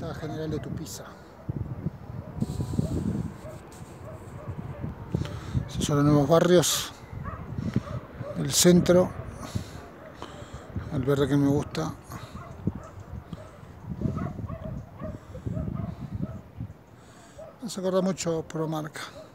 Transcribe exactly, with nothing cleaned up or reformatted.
Plaza General de Tupiza. Estos son los nuevos barrios del centro. El verde que me gusta. Me hace acordar mucho Promarca.